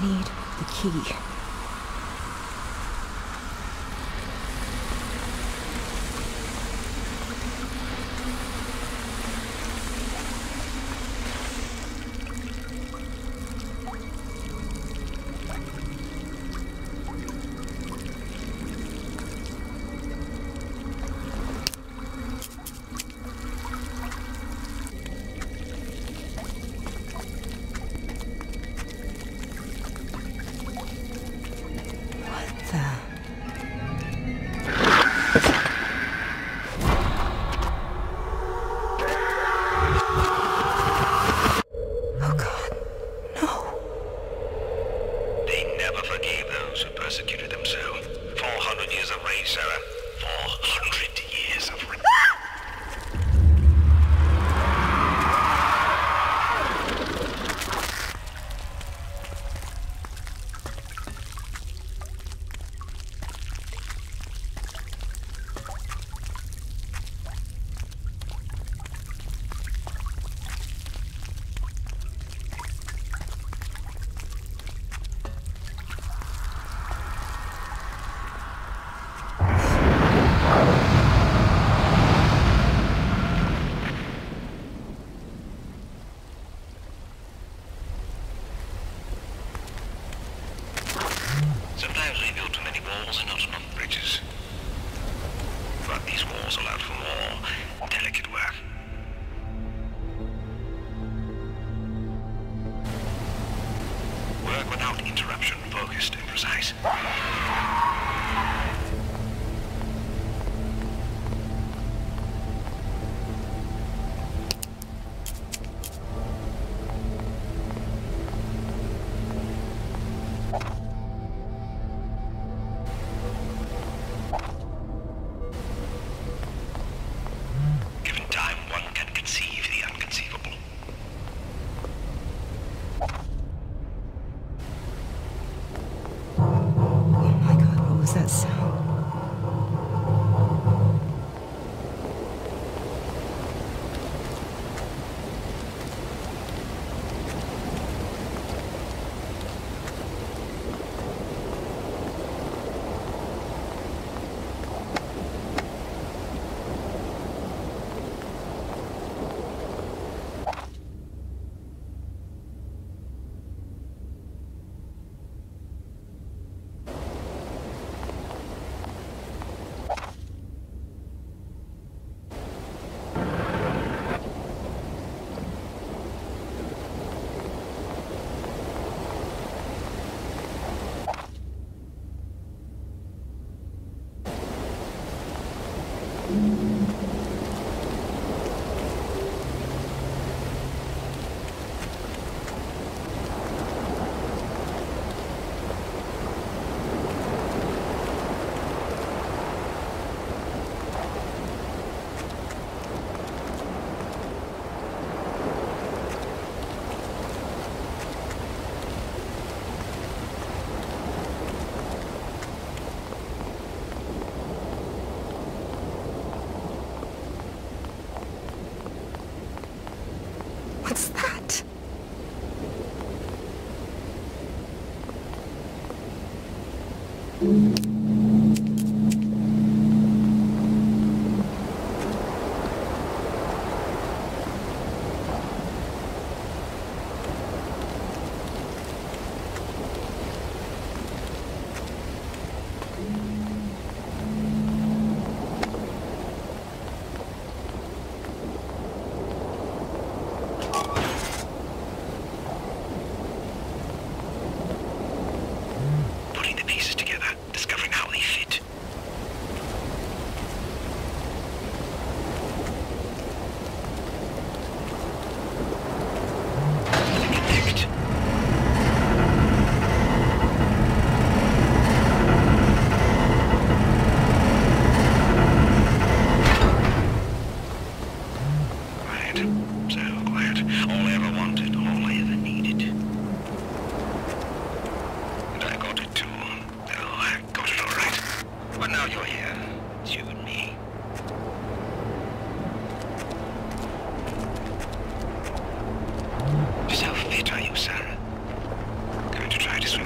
need the key. Persecuted them so. 400 years of rage, Sarah. 400 years of rage. Sometimes we build too many walls and not enough bridges. But these walls allowed for more delicate work. Work without interruption, focused and precise. That sound. What's that? Just how fit are you, Sarah? Going to try to swim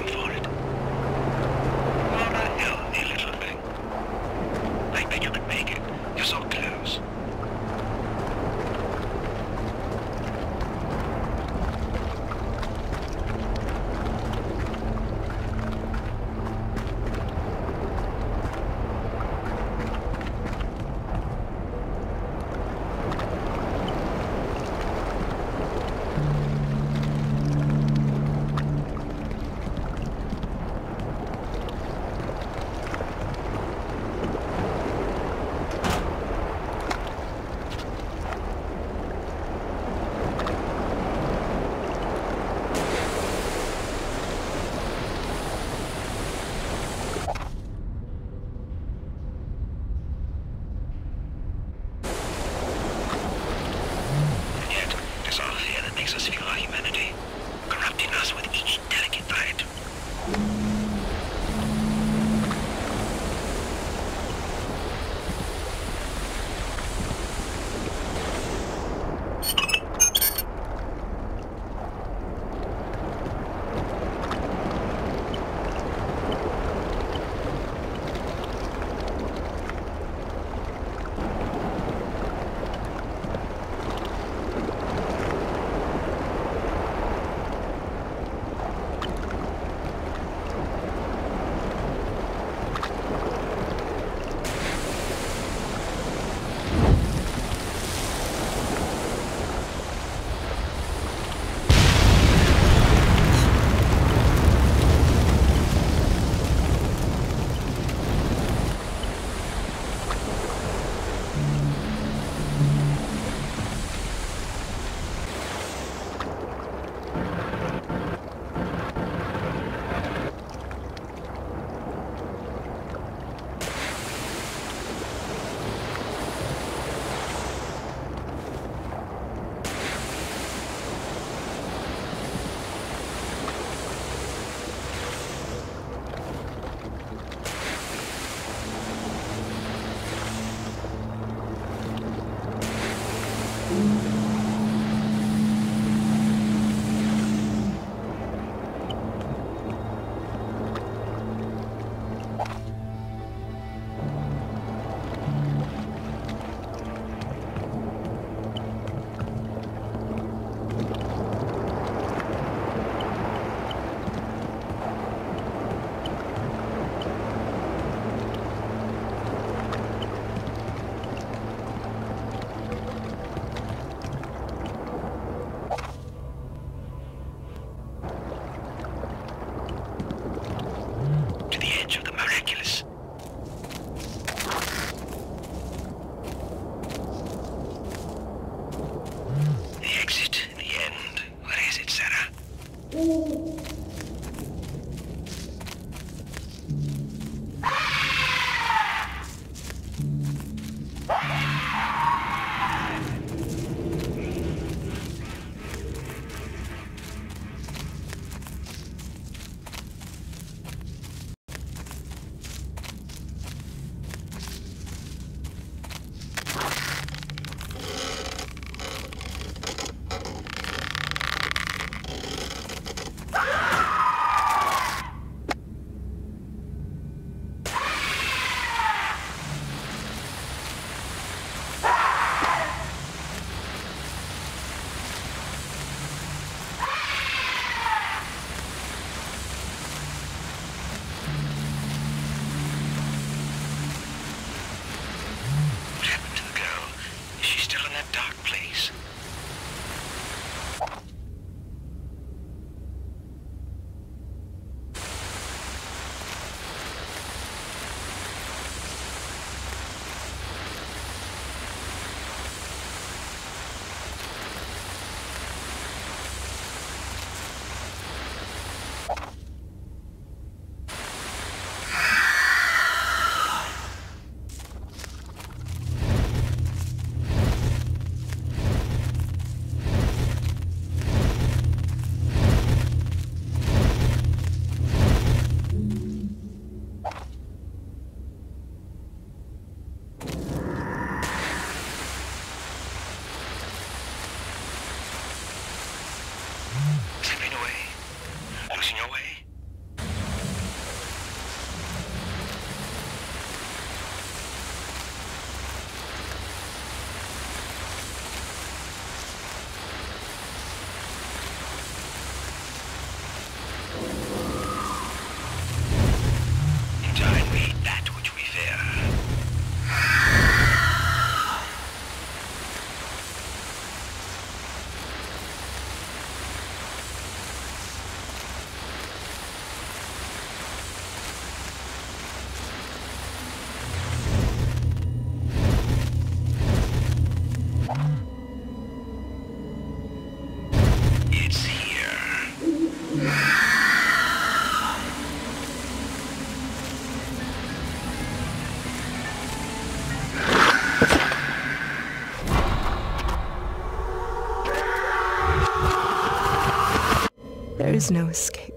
There is no escape.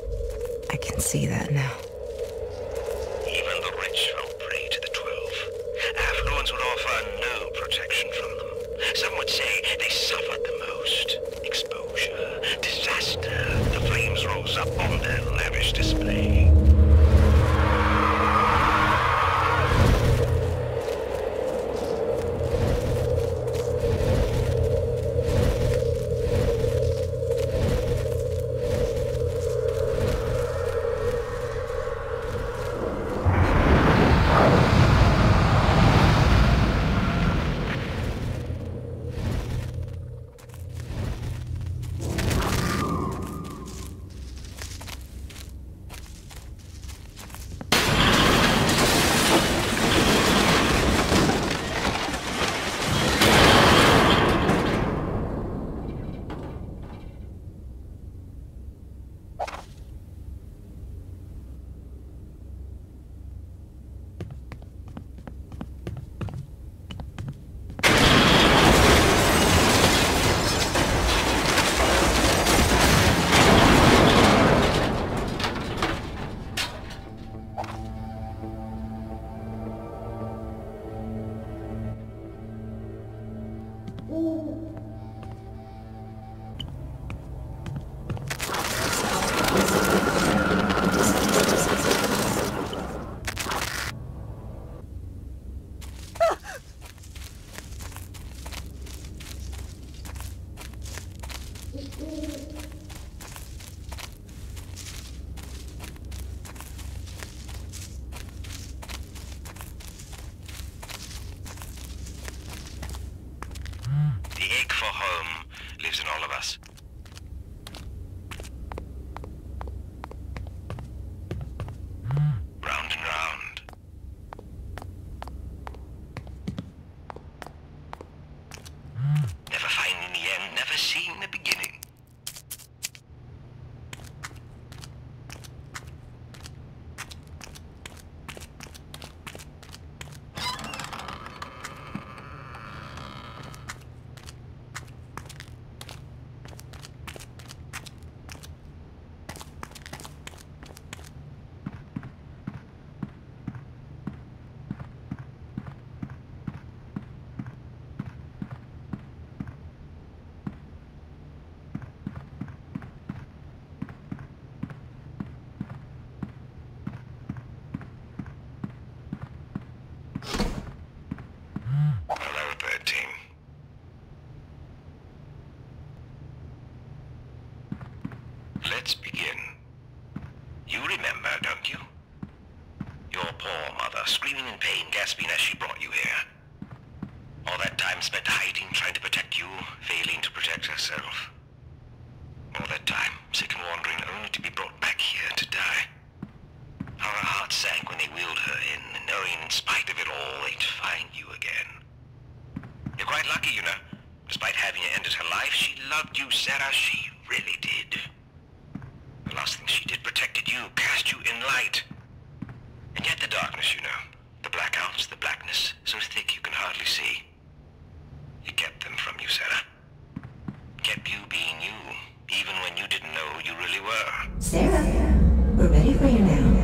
I can see that now. Even the rich fell prey to the 12. Affluence would offer no protection from them. Some would say they suffered the most. Exposure, disaster, the flames rose up on their lavish display. The ache for home lives in all of us. Round and round. Never finding the end, never seeing the beginning. protect herself. All that time, sick and wandering, only to be brought back here to die. How her heart sank when they wheeled her in, knowing in spite of it all, they'd find you again. You're quite lucky, you know. Despite having ended her life, she loved you, Sarah. She really did. The last thing she did protected you, cast you in light. And yet the darkness, you know. The blackouts, the blackness, so thick you can hardly see. It kept them from you, Sarah. Kept you being you, even when you didn't know who you really were. Sarah, we're ready for you now.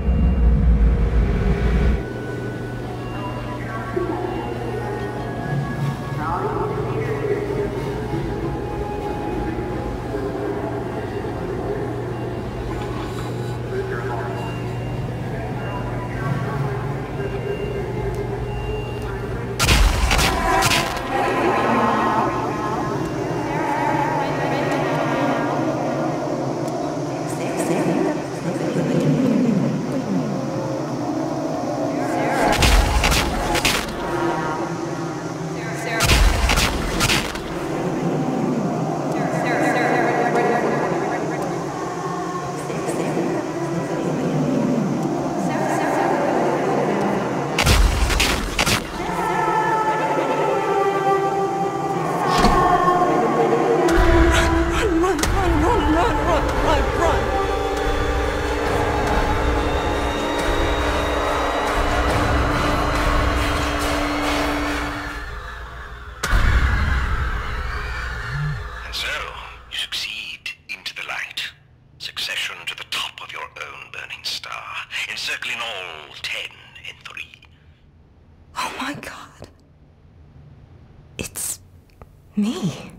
And so, you succeed into the light. Succession to the top of your own burning star, encircling all 10 and 3. Oh my God. It's me.